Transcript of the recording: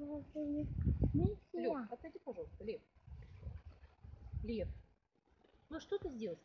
Лев, отойди, пожалуйста, Лев. Лев. Ну а что ты сделал?